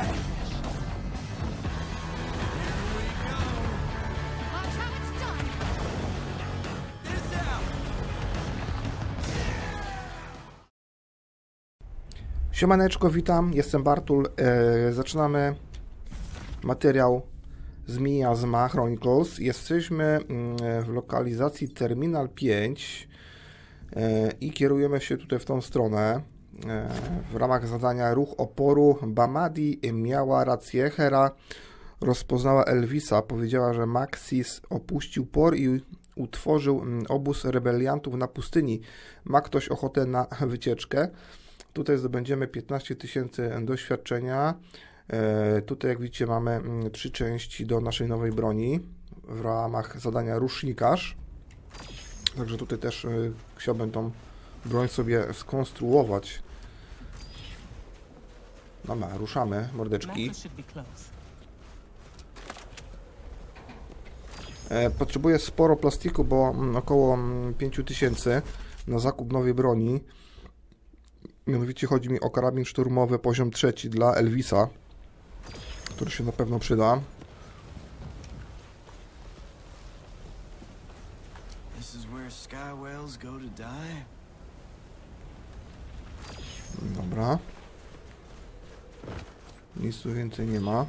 Siemaneczko, witam, jestem Bartul. Zaczynamy materiał z Miasma Chronicles. Jesteśmy w lokalizacji Terminal 5 i kierujemy się tutaj w tą stronę. W ramach zadania Ruch Oporu Bamadi miała rację. Hera rozpoznała Elvisa, powiedziała, że Maxis opuścił por i utworzył obóz rebeliantów na pustyni. Ma ktoś ochotę na wycieczkę? Tutaj zdobędziemy 15 000 doświadczenia. Tutaj, jak widzicie, mamy 3 części do naszej nowej broni w ramach zadania Rusznikarz. Także tutaj też chciałbym tą broń sobie skonstruować. Dobra, ruszamy, mordeczki. Potrzebuję sporo plastiku, bo około 5000 na zakup nowej broni. Mianowicie chodzi mi o karabin szturmowy poziom 3 dla Elvisa, który się na pewno przyda. Dobra. Nic tu więcej nie ma.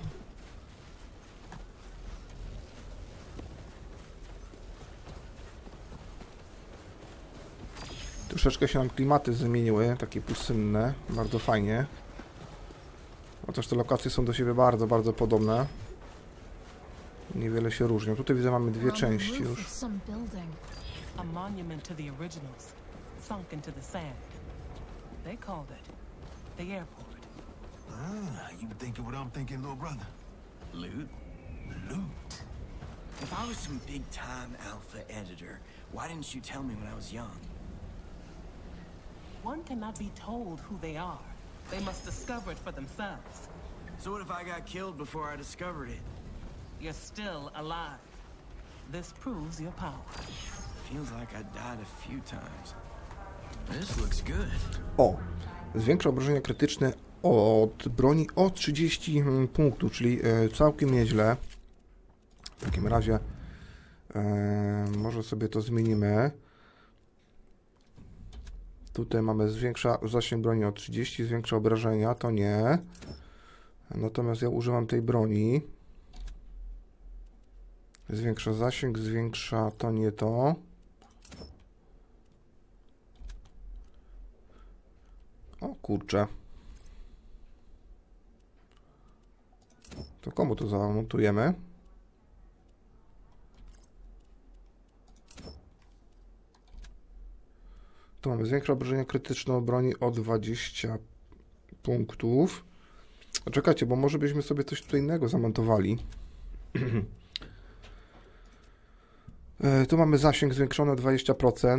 Troszeczkę się nam klimaty zmieniły, takie pustynne, bardzo fajnie. Chociaż te lokacje są do siebie bardzo, bardzo podobne. Niewiele się różnią. Tutaj widzę, mamy 2 części już. A monument to the originals, sunk into the sand. They called it the airport. You thinking what I'm thinking, little brother? Loot? Loot? If I was some big-time alpha editor, why didn't you tell me when I was young? One cannot be told who they are. They must discover it for themselves. So what if I got killed before I discovered it? You're still alive. This proves your power. Feels like I died a few times. This looks good. O! Zwiększa obrażenia krytyczne od broni o 30 punktów, czyli całkiem nieźle. W takim razie może sobie to zmienimy. Tutaj mamy zwiększa zasięg broni o 30, zwiększa obrażenia, to nie. Natomiast ja używam tej broni. Zwiększa zasięg, zwiększa to nie to. O kurczę. To komu to zamontujemy? Tu mamy zwiększa obrażenia krytyczne od broni o 20 punktów. Czekajcie, bo może byśmy sobie coś tutaj innego zamontowali. Tu mamy zasięg zwiększony o 20%.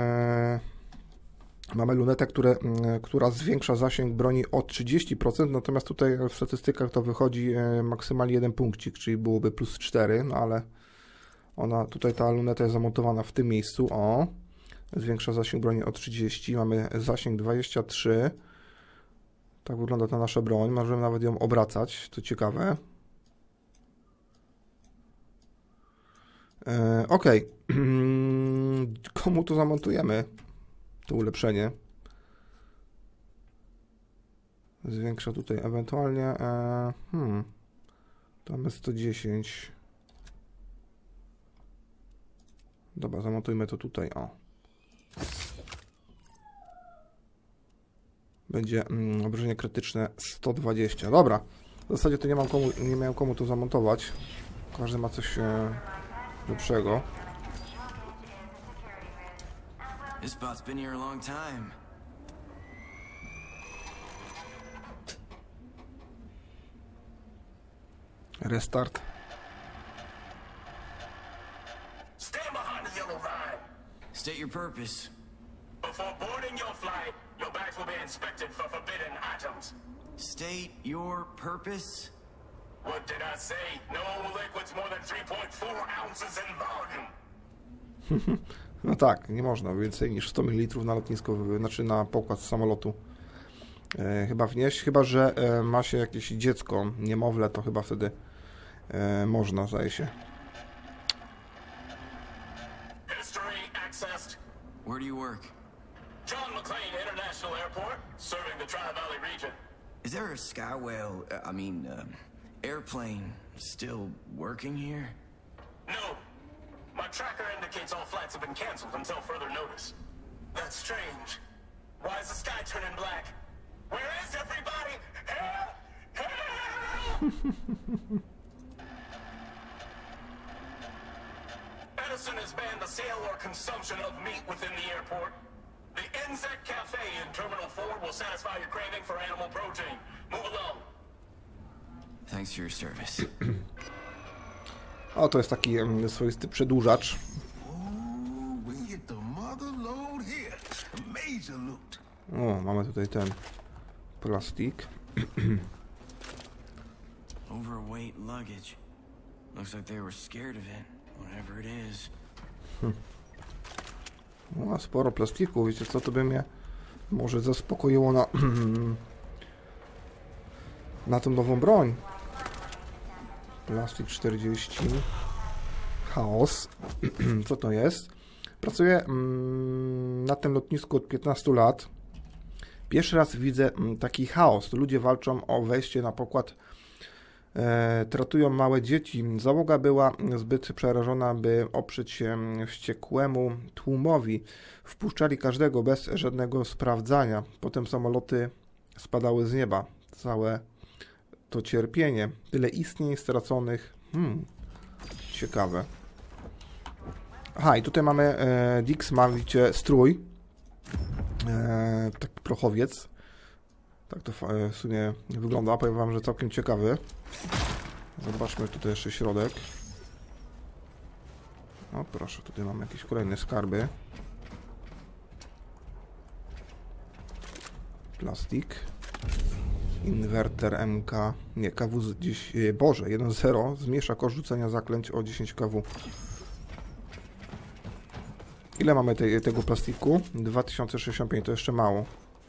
Mamy lunetę, która zwiększa zasięg broni o 30%, natomiast tutaj w statystykach to wychodzi maksymalnie 1 punkcik, czyli byłoby plus 4, no ale tutaj ta luneta jest zamontowana w tym miejscu, o. Zwiększa zasięg broni o 30, mamy zasięg 23. Tak wygląda ta nasza broń, możemy nawet ją obracać, to ciekawe. Ok, komu to zamontujemy? To ulepszenie. Zwiększa tutaj ewentualnie. To mamy 110. Dobra, zamontujmy to tutaj, o. Będzie obrażenie krytyczne 120. Dobra, w zasadzie to nie miałem komu to zamontować. Każdy ma coś lepszego. This spot's been here a long time. Restart. Stand behind the yellow line. State your purpose. Before boarding your flight, your bags will be inspected for forbidden items. State your purpose? What did I say? No liquids more than 3.4 ounces in volume. No tak, nie można więcej niż 100 ml na lotnisko, znaczy na pokład samolotu Chyba wnieść, chyba że ma się jakieś dziecko, niemowlę, to chyba wtedy można, zdaje się. History accessed. Where do you work? John McClane International Airport, serving the Tri-Valley region. Is there a Skywell, airplane still working here? No. My tracker indicates all flights have been canceled until further notice. That's strange. Why is the sky turning black? Where is everybody? Help! Help! Edison has banned the sale or consumption of meat within the airport. The Insect Cafe in Terminal 4 will satisfy your craving for animal protein. Move along. Thanks for your service. O, to jest taki swoisty przedłużacz. We hit the mother load here. Major loot. O, mamy tutaj ten plastik. Overweight luggage. Looks like they were scared of it, whatever it is. O, sporo plastiku, wiecie co, to by mnie może zaspokoiło na tą nową broń. Plastik 40. Chaos. Co to jest? Pracuję na tym lotnisku od 15 lat. Pierwszy raz widzę taki chaos. Ludzie walczą o wejście na pokład. Tratują małe dzieci. Załoga była zbyt przerażona, by oprzeć się wściekłemu tłumowi. Wpuszczali każdego bez żadnego sprawdzania. Potem samoloty spadały z nieba. Całe to cierpienie. Tyle istnień straconych. Ciekawe. Aha, i tutaj mamy Dix, ma widzicie strój. Taki prochowiec. Tak to w sumie wygląda. Powiem wam, że całkiem ciekawy. Zobaczmy tutaj jeszcze środek. O proszę, tutaj mamy jakieś kolejne skarby. Plastik. Inwerter MK. Nie, KW gdzieś. Boże, 1.0. Zmniejsza koszt rzucenia zaklęć o 10 KW. Ile mamy tego plastiku? 2065, to jeszcze mało.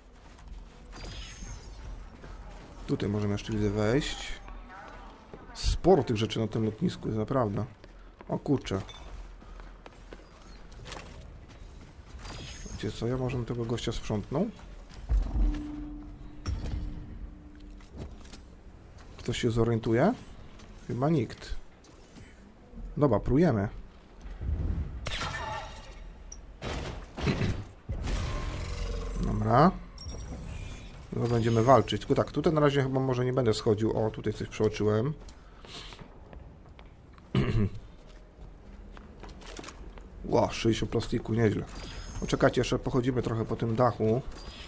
Tutaj możemy jeszcze widzę wejść. Sporo tych rzeczy na tym lotnisku jest naprawdę. O kurczę. Wiecie co, ja może bym tego gościa sprzątnął? Ktoś się zorientuje? Chyba nikt. Dobra, próbujemy. Dobra. No będziemy walczyć. Tylko tak, tutaj na razie chyba może nie będę schodził. O, tutaj coś przeoczyłem. Ło, 60 plastiku, nieźle. Poczekajcie, jeszcze pochodzimy trochę po tym dachu.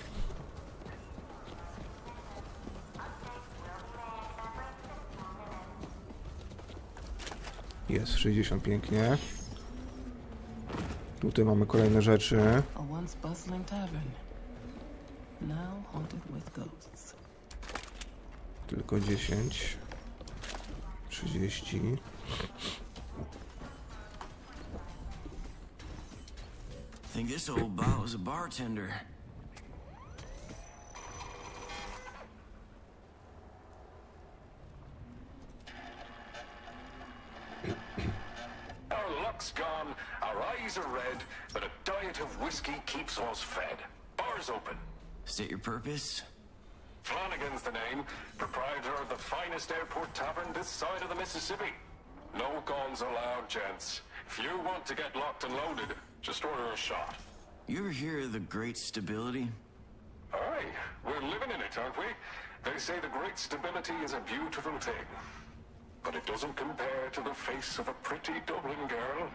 Jest 60 pięknie. Tutaj mamy kolejne rzeczy. A once bustling tavern, now haunted with ghosts. Tylko 10. 30. I think this old bot was a bartender. Our luck's gone, our eyes are red, but a diet of whiskey keeps us fed. Bars open. State your purpose? Flanagan's the name, proprietor of the finest airport tavern this side of the Mississippi. No guns allowed, gents. If you want to get locked and loaded, just order a shot. You ever hear of the Great Stability? Aye, we're living in it, aren't we? They say the great stability is a beautiful thing. But it doesn't compare to the face of a pretty Dublin girl.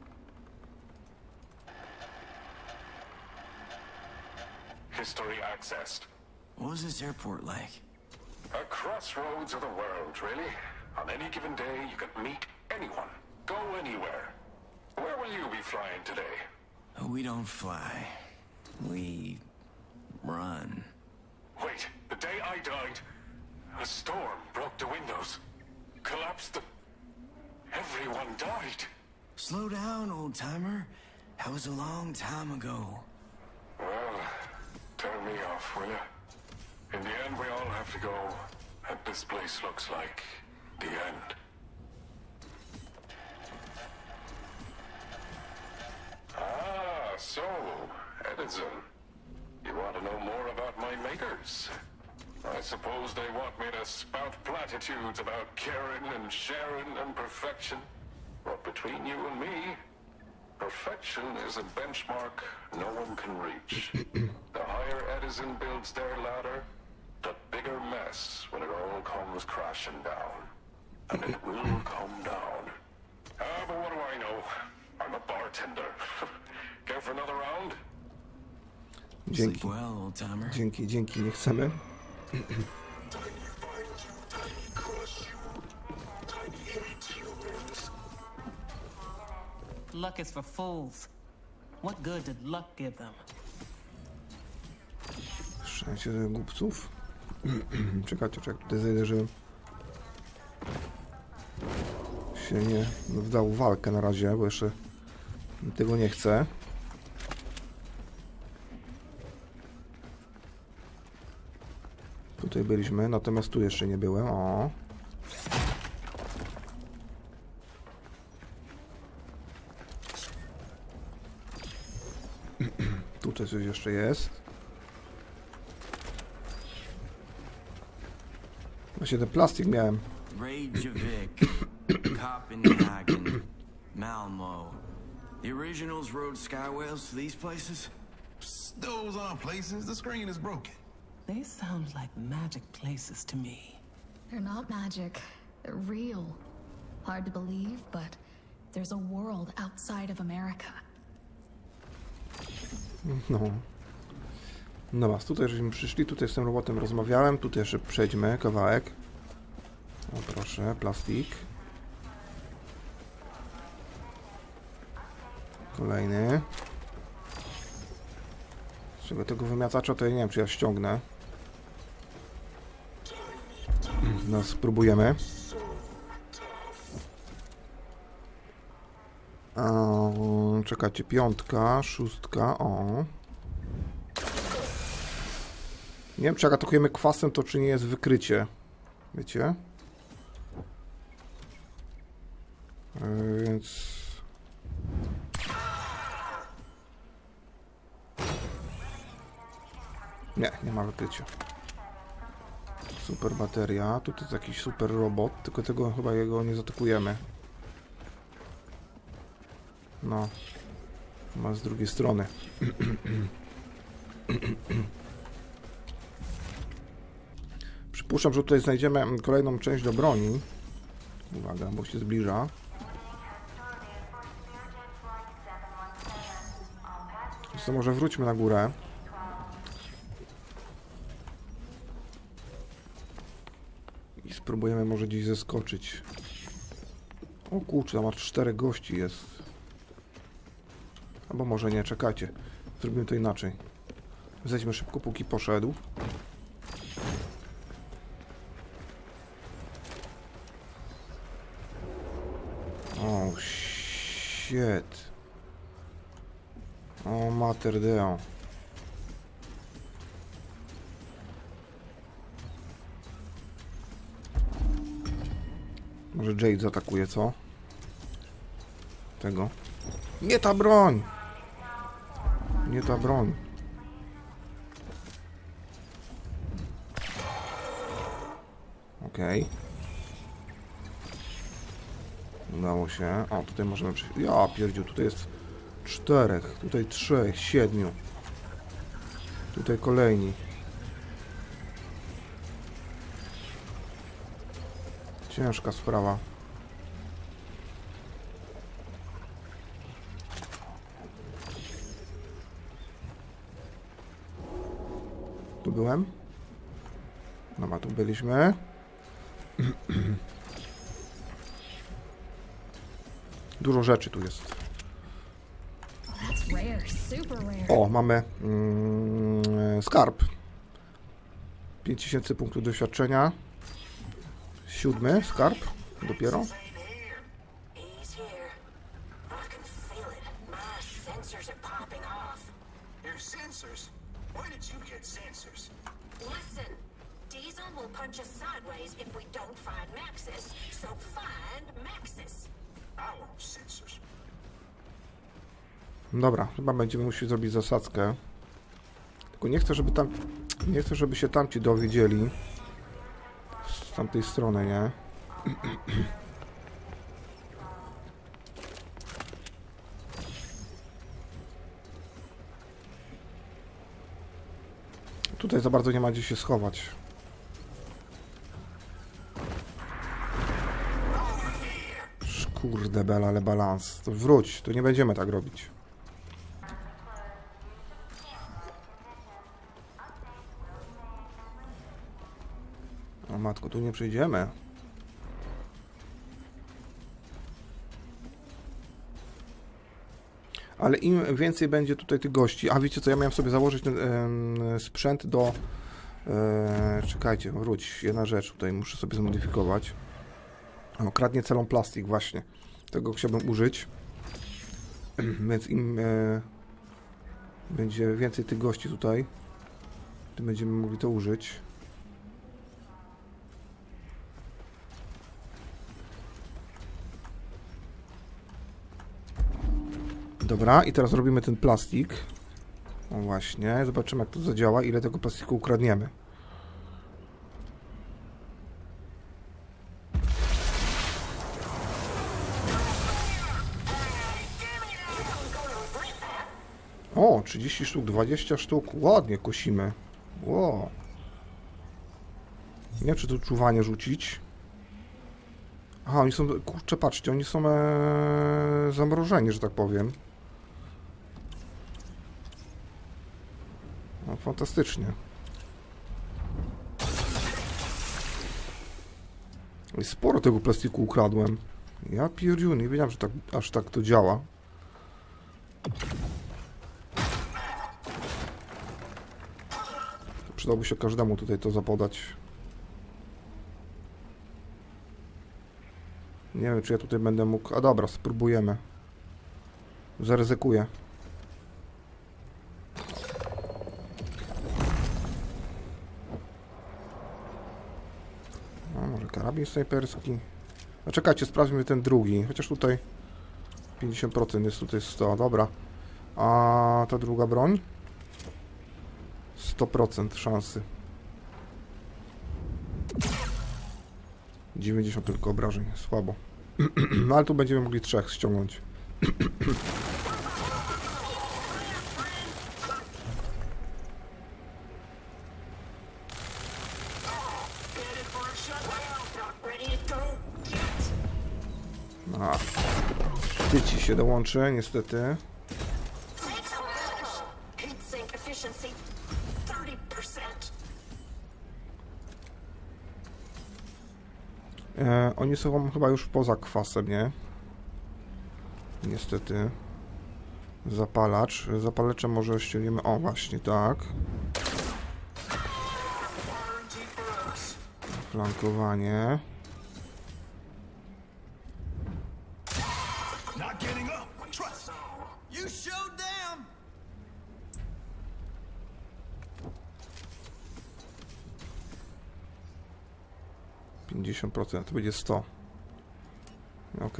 History accessed. What was this airport like? A crossroads of the world, really. On any given day, you can meet anyone, go anywhere. Where will you be flying today? We don't fly. We run. Wait, the day I died, a storm broke the windows, collapsed the... Everyone died. Slow down, old-timer. That was a long time ago. Well, turn me off, will you? In the end, we all have to go, and this place looks like the end. Ah, so, Edison. You want to know more about my makers? I suppose they want me to spout platitudes about caring and sharing and perfection. But between you and me, perfection is a benchmark no one can reach. The higher Edison builds their ladder, the bigger mess when it all comes crashing down. And it will come down. But what do I know? I'm a bartender. Care for another round? Dzięki. Sleep well, old timer. Dzięki, nie chcemy. Luck is for fools. What good did luck give them? Szczęście do głupców. Czekajcie, tutaj zajdę, żebym się nie wdał w walkę na razie, bo jeszcze tego nie chcę. Tutaj byliśmy, natomiast tu jeszcze nie byłem. O. Tutaj coś jeszcze jest. Właśnie ten plastik miałem. Reykjavik, Copenhagen, Malmo. The originals rode skywhales to these places? Psst, those aren't places. The screen is broken. They sound like magic places to me. They're not magic. They're real. Hard to believe, but there's a world outside of America. No. No tutaj żeśmy przyszli, tutaj z tym robotem rozmawiałem, tutaj jeszcze przejdźmy kawałek. O proszę, plastik. Kolejny. Z czego tego wymiatacza to ja nie wiem, czy ja ściągnę. No, spróbujemy. Czekajcie, 5, 6, o. Nie wiem, czy jak atakujemy kwasem, to czy nie jest wykrycie. Wiecie? Więc... Nie ma wykrycia. Super bateria. Tutaj jest jakiś super robot, tylko tego chyba jego nie zaatakujemy. No. Ma z drugiej strony. Przypuszczam, że tutaj znajdziemy kolejną część do broni. Uwaga, bo się zbliża. To może wróćmy na górę. I spróbujemy może gdzieś zeskoczyć. O kurczę, tam aż 4 gości jest. Albo może nie, czekajcie. Zrobimy to inaczej. Zejdźmy szybko, póki poszedł. O, shit. O, mater deo. Może Jade zaatakuje, co? Tego. Nie ta broń! Nie ta broń. Okej. Udało się. O, tutaj możemy przejść. Ja pierdziu, tutaj jest 4, tutaj 3, 7. Tutaj kolejni. Ciężka sprawa. Tu byłem? Dobra, tu byliśmy. Dużo rzeczy tu jest. O, mamy skarb. 5000 punktów doświadczenia. 7 skarb. Dopiero. Your sensors? Why did you get sensors? Listen, will punch us sideways if we don't find Maxis. So find Maxis. I won't censors. Dobra, chyba będziemy musieli zrobić zasadzkę. Tylko nie chcę, żeby się tamci dowiedzieli. Z tamtej strony, nie? Tutaj za bardzo nie ma gdzie się schować. Kurde bela, ale balans. To wróć, to nie będziemy tak robić. O matko, tu nie przejdziemy. Ale im więcej będzie tutaj tych gości... A wiecie co, ja miałem sobie założyć ten sprzęt do... czekajcie, wróć. Jedna rzecz tutaj muszę sobie zmodyfikować. O, kradnie celą plastik, właśnie. Tego chciałbym użyć. Więc im będzie więcej tych gości tutaj, tym będziemy mogli to użyć. Dobra, i teraz robimy ten plastik. O właśnie, zobaczymy jak to zadziała, ile tego plastiku ukradniemy. O, 30 sztuk, 20 sztuk, ładnie kosimy. Wow. Nie wiem, czy tu czuwanie rzucić. Aha, oni są, kurczę, patrzcie, oni są zamrożeni, że tak powiem. No, fantastycznie. I sporo tego plastiku ukradłem. Ja pierdziu, nie wiedziałem, że tak, aż tak to działa. Przydałoby się każdemu tutaj to zapodać. Nie wiem, czy ja tutaj będę mógł... A dobra, spróbujemy. Zaryzykuję. A może karabin snajperski? A czekajcie, sprawdźmy ten drugi. Chociaż tutaj 50% jest tutaj 100. Dobra. A ta druga broń? 100% szansy. 90 tylko obrażeń. Słabo. No ale tu będziemy mogli 3 ściągnąć. A, ty ci się dołączy, niestety. Oni są chyba już poza kwasem, nie? Niestety. Zapalacz. Zapalecze może ściągniemy... O, właśnie, tak. Flankowanie. %, to będzie 100. Ok.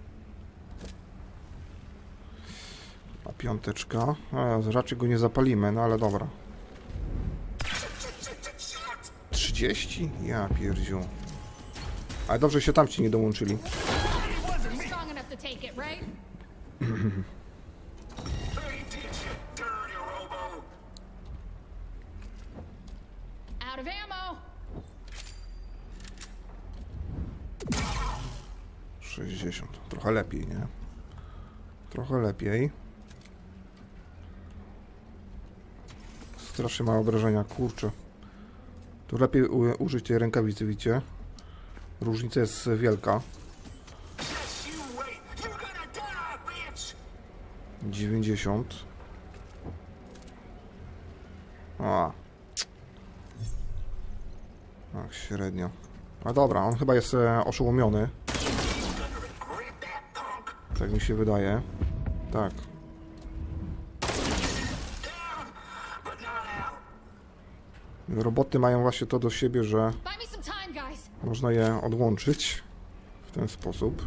A piąteczka. Raczej go nie zapalimy, no ale dobra. 30? Ja pierdziu. Ale dobrze się tamci nie dołączyli. Out of ammo. 60. Trochę lepiej, nie? Trochę lepiej. Strasznie małe obrażenia, kurczę. Tu lepiej użyć tej rękawicy, widzicie? Różnica jest wielka. 90. A. Tak, średnio. A dobra, on chyba jest oszołomiony. Tak mi się wydaje. Tak. Roboty mają właśnie to do siebie, że on, guys. Można je odłączyć w ten sposób.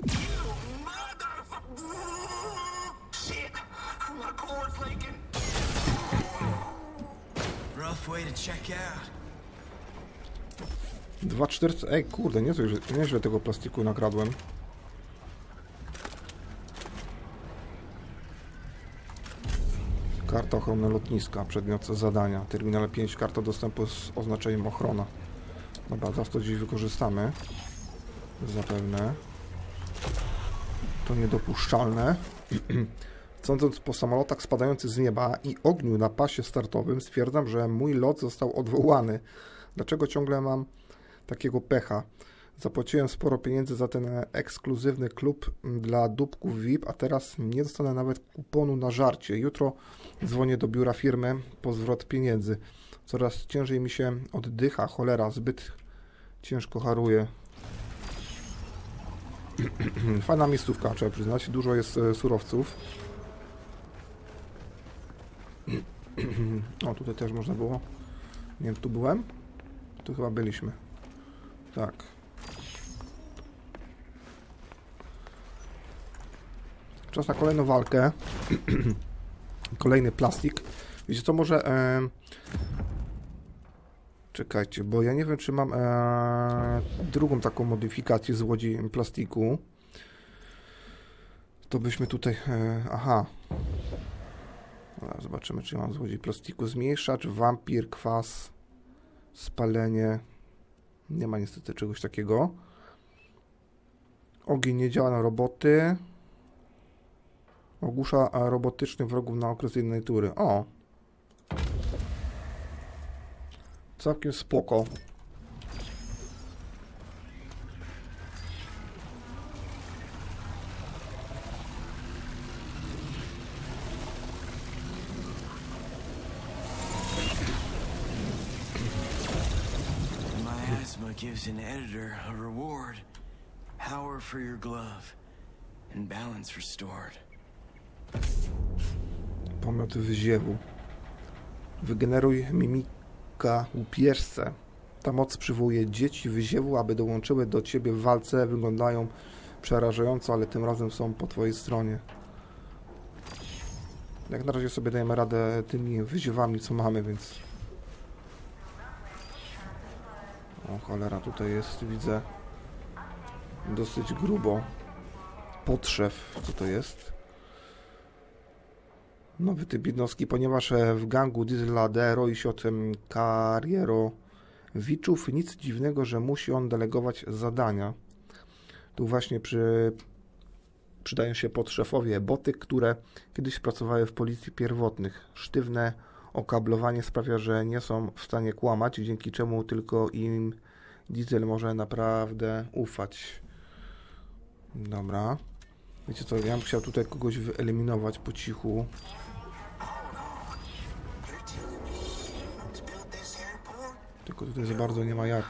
Rough way to check out. 2400. Ej, kurde, nieźle tego plastiku nakradłem. Karta ochrony lotniska, przedmiot zadania. Terminal 5, karta dostępu z oznaczeniem ochrona. Dobra, zaraz to gdzieś wykorzystamy. Zapewne. To niedopuszczalne. Sądząc po samolotach spadających z nieba i ogniu na pasie startowym, stwierdzam, że mój lot został odwołany. Dlaczego ciągle mam takiego pecha? Zapłaciłem sporo pieniędzy za ten ekskluzywny klub dla dupków VIP, a teraz nie dostanę nawet kuponu na żarcie. Jutro dzwonię do biura firmy po zwrot pieniędzy. Coraz ciężej mi się oddycha, cholera, zbyt ciężko haruję. Fajna miejscówka, trzeba przyznać. Dużo jest surowców. O, tutaj też można było. Nie wiem, tu byłem? Tu chyba byliśmy. Tak. Czas na kolejną walkę. Kolejny plastik. Wiecie co, może... Czekajcie, bo ja nie wiem, czy mam drugą taką modyfikację z łodzi plastiku. To byśmy tutaj... aha. Zobaczymy, czy mam z łodzi plastiku. Zmniejszacz, wampir, kwas, spalenie. Nie ma niestety czegoś takiego. Ogień nie działa na roboty. Ogłusza robotycznych wrogów na okres jednej tury. O! Całkiem spoko. Miasma gives an editor a reward. Power for your glove. And balance restored. Pomiot wyziewu. Wygeneruj mimika łupieżce. Ta moc przywołuje dzieci wyziewu, aby dołączyły do ciebie w walce. Wyglądają przerażająco, ale tym razem są po twojej stronie. Jak na razie sobie dajemy radę tymi wyziewami, co mamy, więc... O cholera, tutaj jest, widzę, dosyć grubo. Podszew, co to jest? Nowy typ jednostki, ponieważ w gangu Diesla D roi się od karierowiczów, nic dziwnego, że musi on delegować zadania. Tu właśnie przydają się podszefowie boty, które kiedyś pracowały w policji pierwotnych. Sztywne okablowanie sprawia, że nie są w stanie kłamać, dzięki czemu tylko im Diesel może naprawdę ufać. Dobra. Wiecie co, ja bym chciał tutaj kogoś wyeliminować po cichu. Tylko tutaj za bardzo nie ma jak.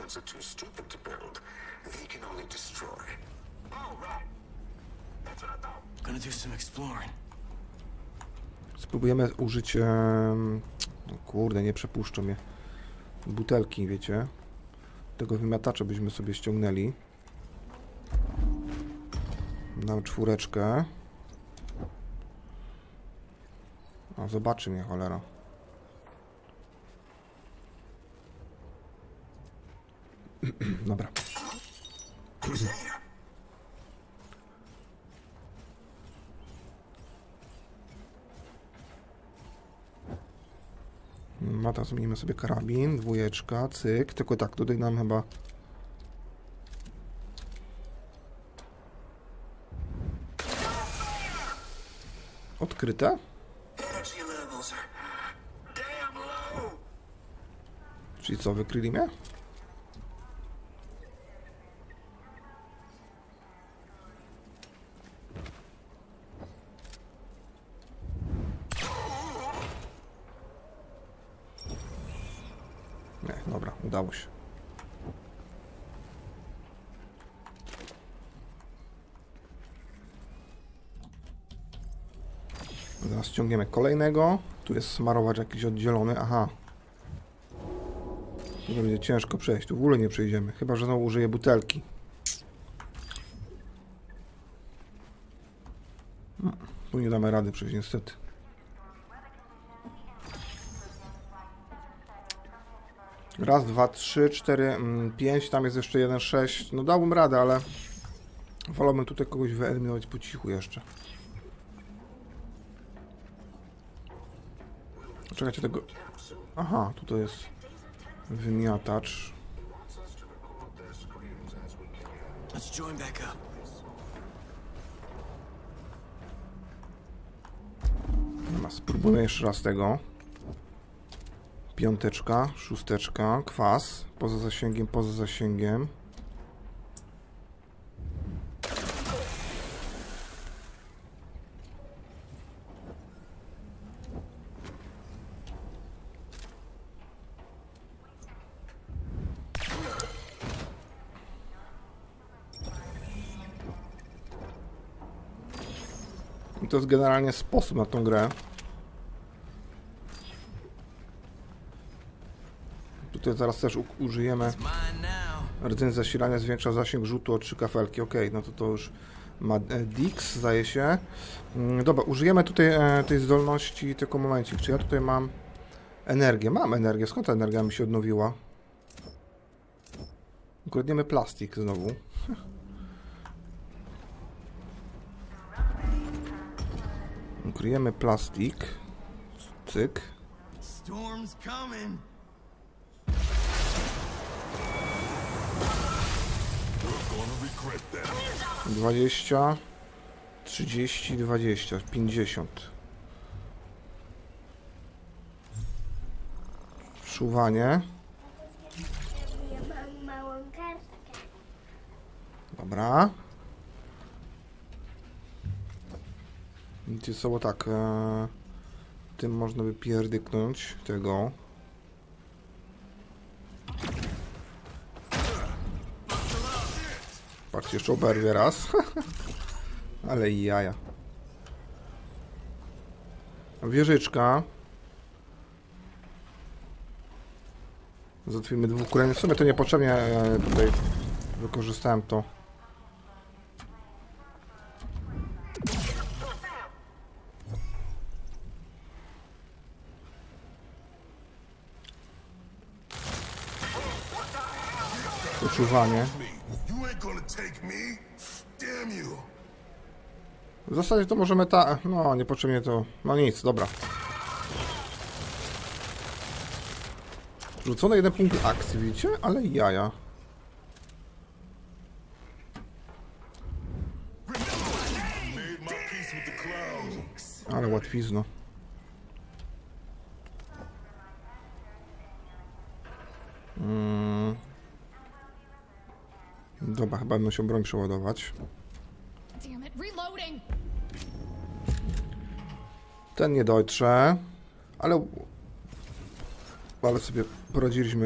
Spróbujemy użyć... no kurde, nie przepuszczą mnie. Butelki, wiecie. Tego wymiatacza byśmy sobie ściągnęli. Dam 4. O, zobaczy mnie, cholera. Dobra. No teraz zmienimy sobie karabin, 2, cyk, tylko tak, tutaj nam chyba... Odkryte? Czyli co, wykryli mnie? Nie, dobra, udało się. Zaraz ściągniemy kolejnego. Tu jest smarowacz jakiś oddzielony. Aha. Tu będzie ciężko przejść, tu w ogóle nie przejdziemy. Chyba że znowu użyję butelki. Tu nie damy rady przejść niestety. Raz, dwa, trzy, cztery, 5, tam jest jeszcze 1, 6. No dałbym radę, ale wolałbym tutaj kogoś wyeliminować po cichu jeszcze. Czekajcie tego... Aha, tutaj jest wymiatacz. Let's join back up. No, spróbujmy jeszcze raz tego. 5, 6, kwas. Poza zasięgiem, poza zasięgiem. I to jest generalnie sposób na tą grę. Tutaj zaraz też użyjemy rdzeń zasilania, zwiększa zasięg rzutu o 3 kafelki. Ok, no to już ma Dix, zdaje się. Dobra, użyjemy tutaj tej zdolności, tylko momencik. Czy ja tutaj mam energię? Mam energię. Skąd ta energia mi się odnowiła? Ukradniemy plastik znowu. Ukryjemy plastik. Cyk. Storm's coming. 20, 30, 20, 50. Szuwanie. Dobra. Widzicie sobie tak. Tym można by pierdyknąć tego. Patrzcie, jeszcze oberwie raz. Ale i jaja. Wieżyczka. Zatwimy 2 kolejnych. W sumie to niepotrzebnie tutaj wykorzystałem to. Wyczuwanie. W zasadzie to możemy no, niepotrzebnie to... No nic, dobra. Rzucony 1 punkt akcji, widzicie? Ale jaja. Ale łatwizno. Dobra, chyba będę się broń przeładować. Ten nie dotrze, ale sobie poradziliśmy.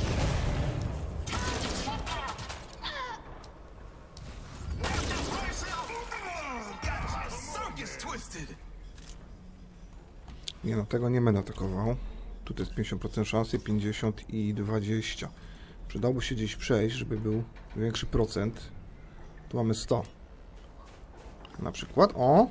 Nie no, tego nie będę atakował. Tutaj jest 50% szansy, 50 i 20. Przydałoby się gdzieś przejść, żeby był większy procent. Tu mamy 100. Na przykład, o!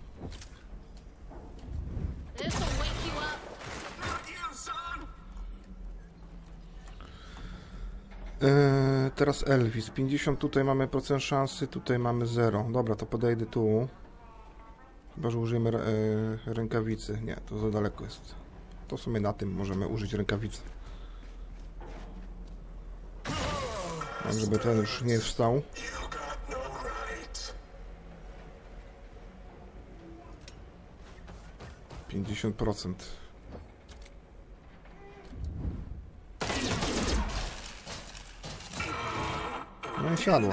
Teraz Elvis. 50 tutaj mamy procent szansy, tutaj mamy 0. Dobra, to podejdę tu. Chyba, że użyjemy rękawicy. Nie, to za daleko jest. To w sumie na tym możemy użyć rękawicy. Mam, żeby ten już nie wstał. %. No i siadło.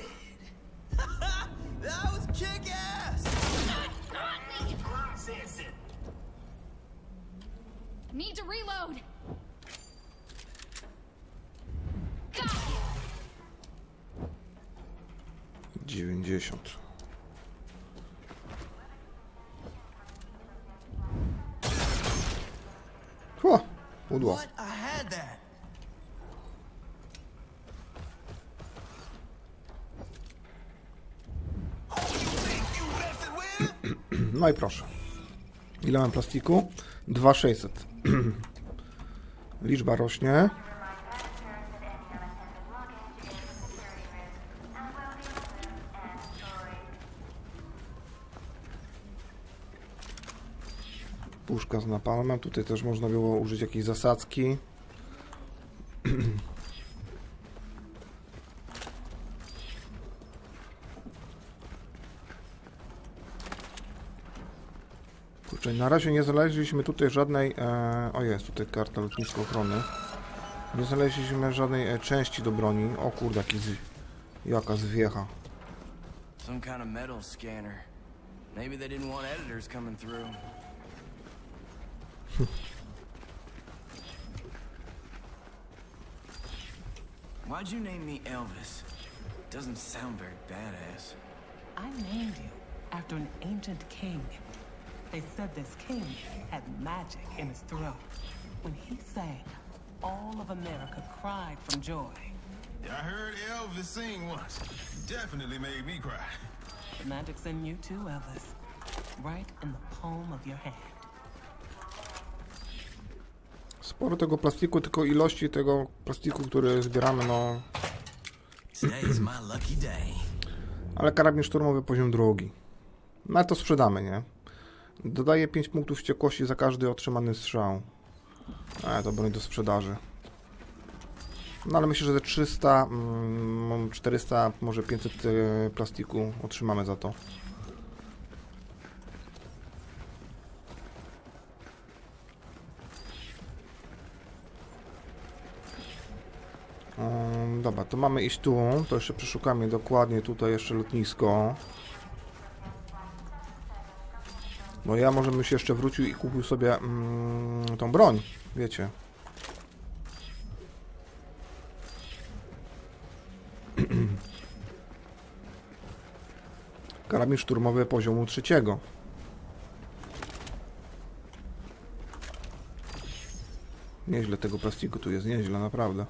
Need to reload. 90. O, udło. No i proszę. Ile mam plastiku? 2600. Liczba rośnie. Puszka z napalmem. Tutaj też można było użyć jakiejś zasadzki. Kurczę, na razie nie znaleźliśmy tutaj żadnej... o, jest tutaj karta lotniska ochrony. Nie znaleźliśmy żadnej części do broni. O kurde, jaka zwiecha. Some kind of metal scanner. Maybe they didn't want editors coming through. Why'd you name me Elvis? Doesn't sound very badass. I named you after an ancient king. They said this king had magic in his throat. When he sang, all of America cried from joy. I heard Elvis sing once. Definitely made me cry. The magic's in you too, Elvis. Right in the palm of your hand. Sporo tego plastiku, tylko ilości tego plastiku, który zbieramy, no... Today's my lucky day. Ale karabin szturmowy poziom 2. No ale to sprzedamy, nie? Dodaję 5 punktów wściekłości za każdy otrzymany strzał. To broń do sprzedaży. No ale myślę, że ze 300, 400, może 500 plastiku otrzymamy za to. Dobra, to mamy iść tu. To jeszcze przeszukamy dokładnie tutaj jeszcze lotnisko. No ja może bym się jeszcze wrócił i kupił sobie tą broń, wiecie. Karabin szturmowy poziomu 3. Nieźle tego plastiku tu jest, nieźle, naprawdę.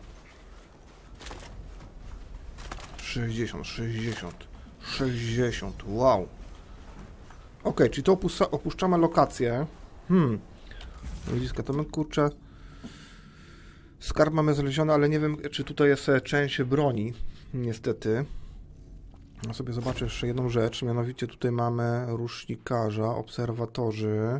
60, wow. Ok, czyli to opuszczamy lokację. Bliska, to my, kurczę... Skarb mamy znaleziony, ale nie wiem, czy tutaj jest część broni. Niestety. Ja sobie zobaczę jeszcze jedną rzecz. Mianowicie tutaj mamy rusznikarza, obserwatorzy.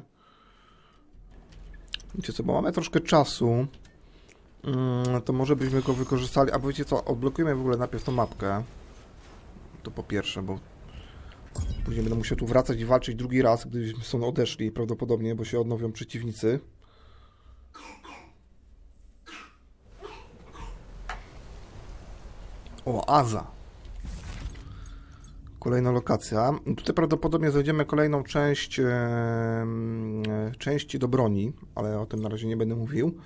Wiecie co, bo mamy troszkę czasu. To może byśmy go wykorzystali. A wiecie co, odblokujemy w ogóle najpierw tą mapkę. To po pierwsze, bo później będę musiał tu wracać i walczyć drugi raz, gdybyśmy stąd odeszli prawdopodobnie, bo się odnowią przeciwnicy. O, Aza. Kolejna lokacja. Tutaj prawdopodobnie znajdziemy kolejną części do broni, ale o tym na razie nie będę mówił.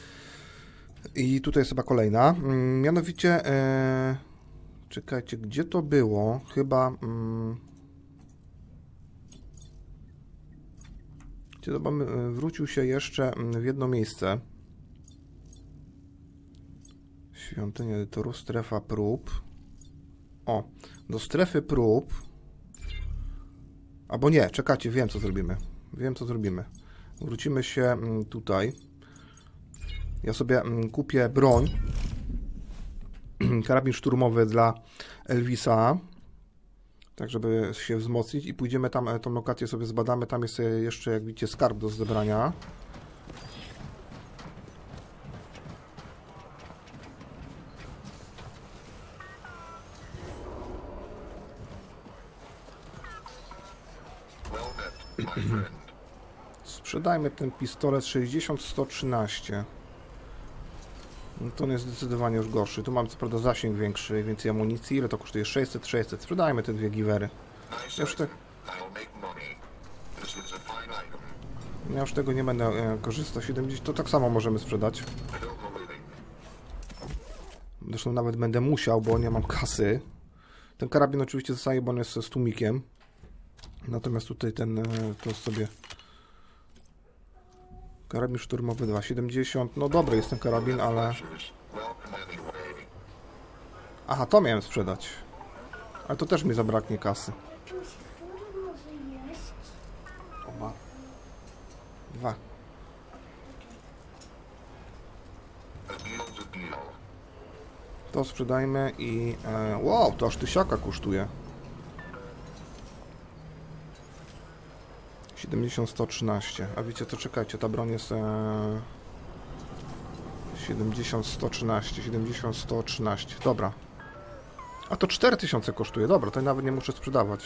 I tutaj jest chyba kolejna. Mianowicie... czekajcie, gdzie to było? Chyba... wrócił się jeszcze w jedno miejsce. Świątynia edytorów, strefa prób. O, do strefy prób. Albo nie, czekajcie, wiem co zrobimy. Wrócimy się tutaj. Ja sobie kupię broń. Karabin szturmowy dla Elvisa. Tak, żeby się wzmocnić. I pójdziemy tam, tą lokację sobie zbadamy. Tam jest jeszcze, jak widzicie, skarb do zebrania. Sprzedajmy ten pistolet 60-113. No to on jest zdecydowanie już gorszy. Tu mamy co prawda zasięg większy, więcej amunicji. Ile to kosztuje? 600. Sprzedajmy te dwie giwery. Ja już tego nie będę korzystał. 70 to tak samo możemy sprzedać. Zresztą nawet będę musiał, bo nie mam kasy. Ten karabin oczywiście zostaje, bo on jest z tłumikiem. Natomiast tutaj to sobie... Karabin szturmowy 2,70. No dobry jest ten karabin, ale... Aha, to miałem sprzedać. Ale to też mi zabraknie kasy. Kurwa. To sprzedajmy i... wow, to aż 1000 kosztuje. 70-113. A wiecie co, czekajcie, ta broń jest... 70-113, 70-113. Dobra. A to 4000 kosztuje. Dobra, to nawet nie muszę sprzedawać.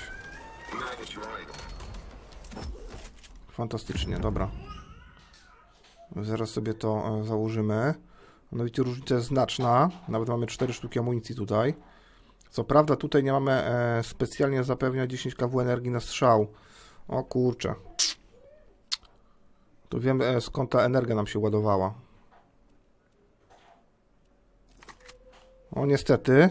Fantastycznie, dobra. Zaraz sobie to założymy. No widzicie, różnica jest znaczna. Nawet mamy 4 sztuki amunicji tutaj. Co prawda tutaj nie mamy specjalnie zapewnia 10 kW energii na strzał. O kurczę. Tu wiem skąd ta energia nam się ładowała. O niestety.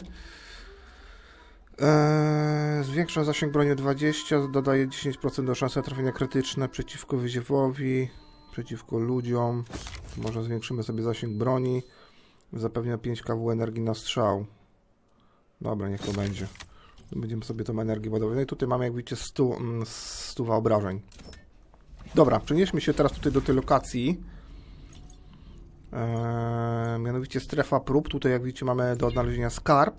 Zwiększa zasięg broni o 20, dodaje 10% do szansy na trafienia krytyczne przeciwko wyziewowi, przeciwko ludziom. Może zwiększymy sobie zasięg broni. Zapewnia 5 kW energii na strzał. Dobra, niech to będzie. Będziemy sobie tą energię ładować. No i tutaj mamy, jak widzicie, 100 obrażeń. Dobra, przenieśmy się teraz tutaj do tej lokacji. Mianowicie strefa prób. Tutaj, jak widzicie, mamy do odnalezienia skarb.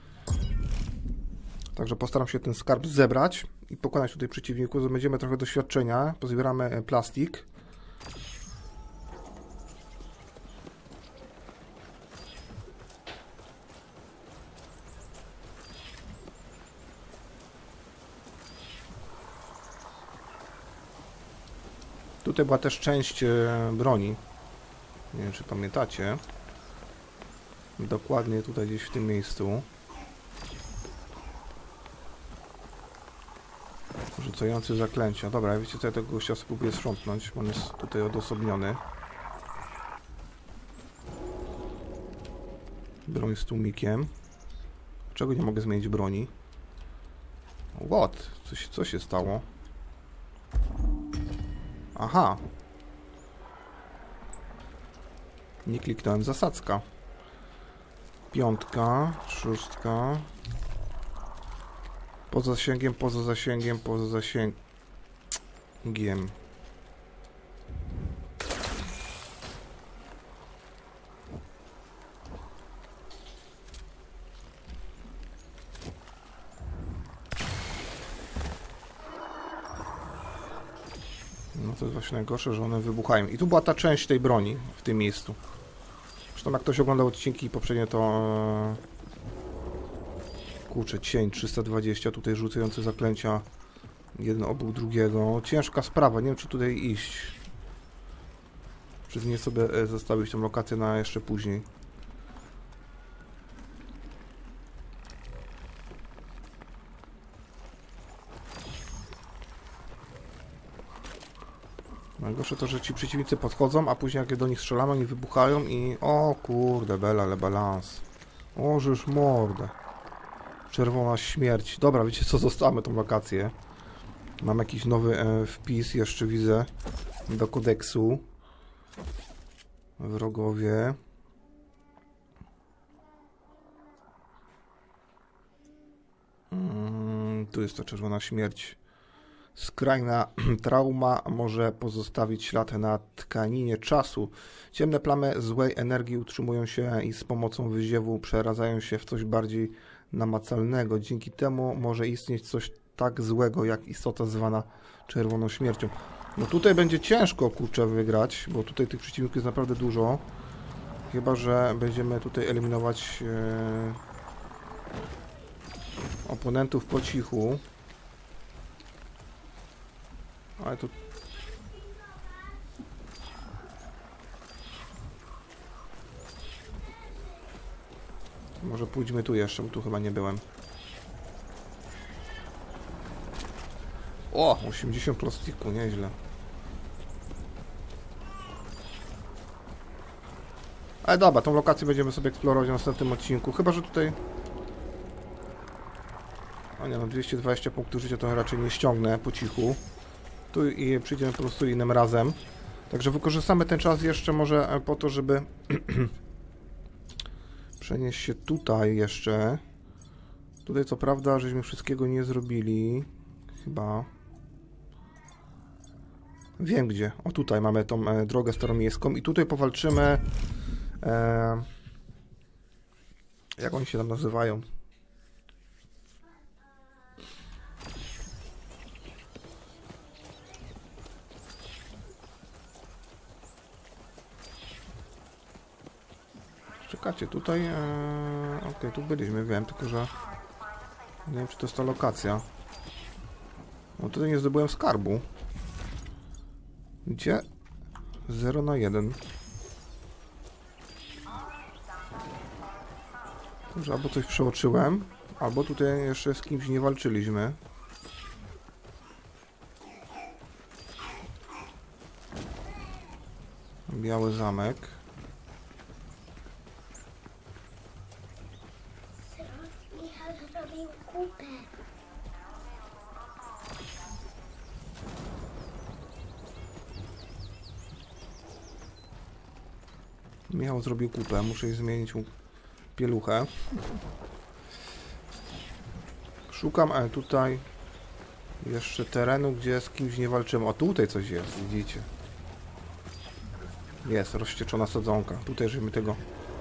Także postaram się ten skarb zebrać i pokonać tutaj przeciwników. Zdobędziemy trochę doświadczenia. Pozbieramy plastik. Tutaj była też część broni. Nie wiem, czy pamiętacie. Dokładnie tutaj gdzieś w tym miejscu. Rzucający zaklęcia. Dobra, wiecie co, ja tego gościa spróbuję sprzątnąć. On jest tutaj odosobniony. Broń z tłumikiem. Dlaczego nie mogę zmienić broni? What? Co się stało? Aha. Nie kliknąłem zasadzka. 5, 6. Poza zasięgiem, poza zasięgiem, poza zasięgiem. No to jest właśnie najgorsze, że one wybuchają. I tu była ta część tej broni w tym miejscu. Zresztą jak ktoś oglądał odcinki poprzednie, to... Kurczę, cień 320, tutaj rzucające zaklęcia jedno obok drugiego. Ciężka sprawa, nie wiem czy tutaj iść. Czy nie sobie zostawić tą lokację na jeszcze później. Najgorsze to, że ci przeciwnicy podchodzą, a później jak do nich strzelamy, oni wybuchają i... O kurde, bela le balans. O, że już mordę. Czerwona śmierć. Dobra, wiecie co, zostawmy tą lokację. Mam jakiś nowy wpis, jeszcze widzę, do kodeksu. Wrogowie. Tu jest ta czerwona śmierć. Skrajna trauma może pozostawić ślad na tkaninie czasu. Ciemne plamy złej energii utrzymują się i z pomocą wyziewu przeradzają się w coś bardziej namacalnego. Dzięki temu może istnieć coś tak złego, jak istota zwana czerwoną śmiercią. No tutaj będzie ciężko, kurczę, wygrać, bo tutaj tych przeciwników jest naprawdę dużo. Chyba że będziemy tutaj eliminować oponentów po cichu. Ale tu... Może pójdźmy tu jeszcze, bo tu chyba nie byłem. O! 80 plastiku, nieźle. Ale dobra, tą lokację będziemy sobie eksplorować w następnym odcinku. Chyba że tutaj... O nie, no 220 punktów życia to raczej nie ściągnę po cichu. Tu i przyjdziemy po prostu innym razem. Także wykorzystamy ten czas jeszcze może po to, żeby przenieść się tutaj jeszcze. Tutaj co prawda, żeśmy wszystkiego nie zrobili. Chyba. Wiem gdzie. O, tutaj mamy tą drogę staromiejską i tutaj powalczymy... jak oni się tam nazywają? Czekajcie, tutaj... Okej, tu byliśmy, wiem, tylko że... Nie wiem, czy to jest ta lokacja. No tutaj nie zdobyłem skarbu. Gdzie? 0 na 1. Dobrze, albo coś przeoczyłem, albo tutaj jeszcze z kimś nie walczyliśmy. Biały zamek. Michał zrobił kupę. Michał zrobił kupę, muszę jej zmienić mu pieluchę. Szukam, ale tutaj jeszcze terenu, gdzie z kimś nie walczymy. O, tutaj coś jest, widzicie. Jest, rozścieczona sadzonka. Tutaj żeśmy tego...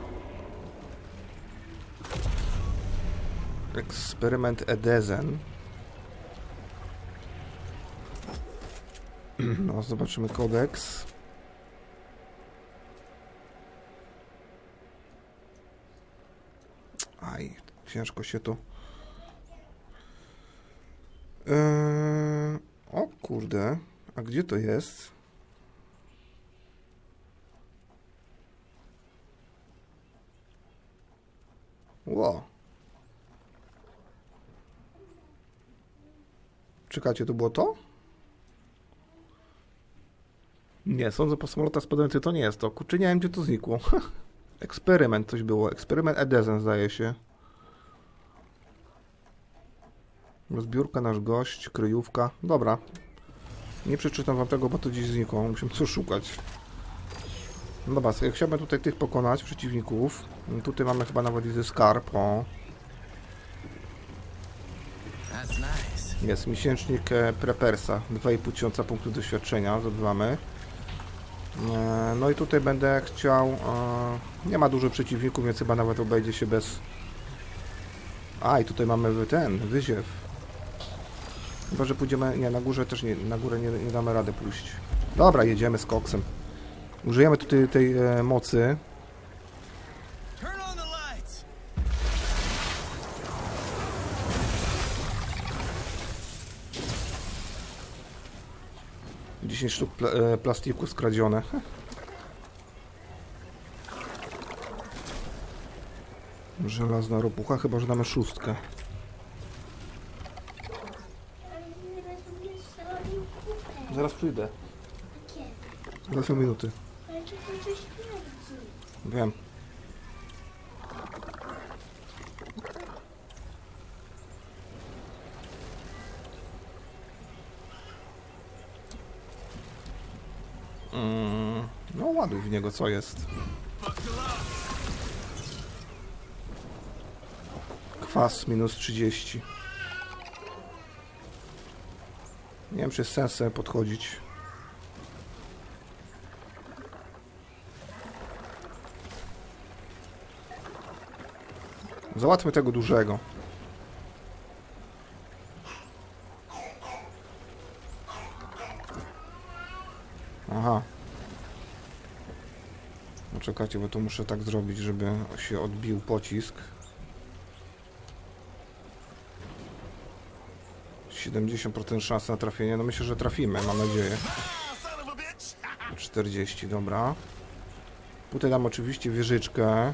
Eksperyment Edezen. No, zobaczymy kodeks. Aj, ciężko się to... O kurde, a gdzie to jest? Ło. Czekajcie, to było to? Nie, sądzę po samolotach spadających to nie jest to. Kurczę, nie wiem gdzie to znikło. Eksperyment coś było. Eksperyment Edezen zdaje się. Zbiórka, nasz gość, kryjówka. Dobra. Nie przeczytam wam tego, bo to gdzieś znikło. Musimy coś szukać. No dobra, chciałbym tutaj tych pokonać, przeciwników. Tutaj mamy chyba nawet widzę skarb. O. Jest miesięcznik Prepersa. 2500 punktów doświadczenia zdobywamy. No i tutaj będę chciał... nie ma dużo przeciwników, więc chyba nawet obejdzie się bez... A, i tutaj mamy ten, wyziew. Chyba, że pójdziemy... Nie, na górze też nie, na górę nie damy rady pójść. Dobra, jedziemy z koksem. Użyjemy tutaj tej mocy. Dziesięć sztuk plastiku skradzione. Żelazna ropucha, chyba że damy 6. Zaraz przyjdę. Za 2 minuty. Wiem. No ładuj w niego, co jest. Kwas minus 30. Nie wiem, czy jest sens sobie podchodzić. Załatwmy tego dużego. Aha. No czekajcie, bo to muszę tak zrobić, żeby się odbił pocisk. 70% szans na trafienie. No myślę, że trafimy, mam nadzieję. 40, dobra. Tutaj dam oczywiście wieżyczkę.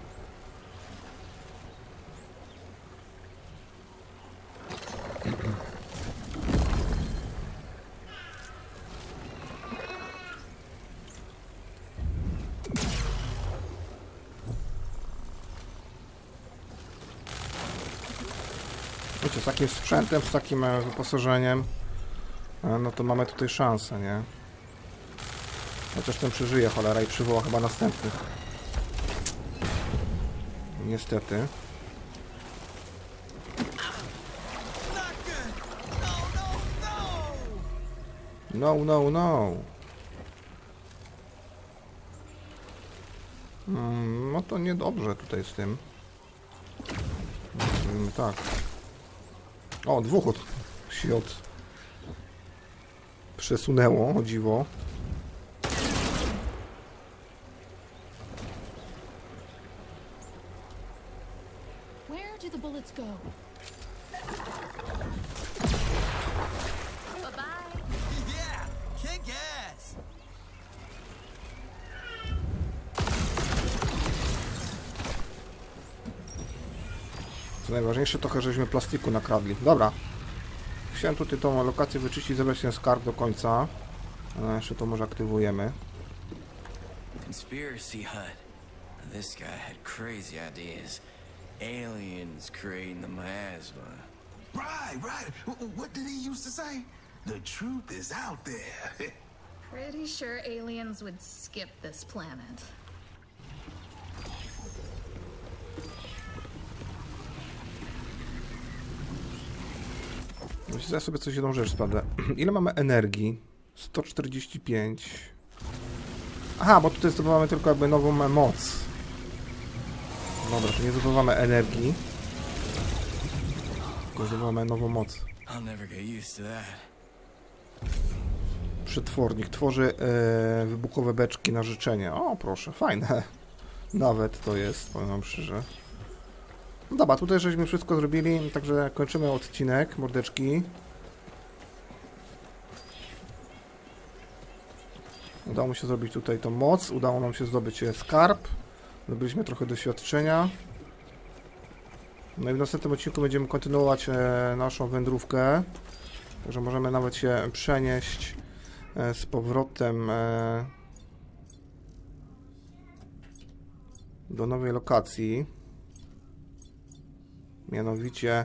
Wiecie, z takim sprzętem, z takim wyposażeniem, no to mamy tutaj szansę, nie? Chociaż ten przeżyje, cholera, i przywoła chyba następnych. Niestety. No, no, no. No to niedobrze tutaj z tym. Zrobimy tak. O, dwóch się przesunęło, o dziwo. Where do the bullets go? Bye-bye. Yeah, kick ass. Co najważniejsze, trochę żeśmy plastiku nakradli. Dobra. Chciałem tutaj tą lokację wyczyścić, zebrać ten skarb do końca. No, jeszcze to może aktywujemy. Conspiracy hut. This guy had crazy ideas. Aliens creating the miasma. Right, right. What did he used to say? The truth is out there. Pretty sure aliens would skip this planet. Ja sobie coś jedną rzecz sprawdzę. Ile mamy energii? 145. Aha, bo tutaj zdobywamy tylko jakby nową moc. Dobra, to nie zdobywamy energii. Tylko zdobywamy nową moc. I'll never get used to that. Przetwornik tworzy wybuchowe beczki na życzenie. O, proszę, fajne. Nawet to jest, powiem wam szczerze. No dobra, tutaj żeśmy wszystko zrobili, także kończymy odcinek, mordeczki. Udało mi się zrobić tutaj tą moc, udało nam się zdobyć skarb. Zdobyliśmy trochę doświadczenia. No i w następnym odcinku będziemy kontynuować naszą wędrówkę. Także możemy nawet się przenieść z powrotem do nowej lokacji. Mianowicie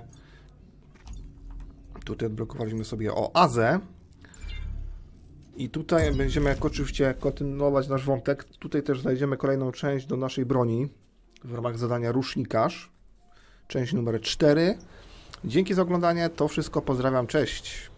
tutaj odblokowaliśmy sobie oazę. I tutaj będziemy jak oczywiście kontynuować nasz wątek. Tutaj też znajdziemy kolejną część do naszej broni w ramach zadania Rusznikarz. Część numer 4. Dzięki za oglądanie. To wszystko. Pozdrawiam. Cześć.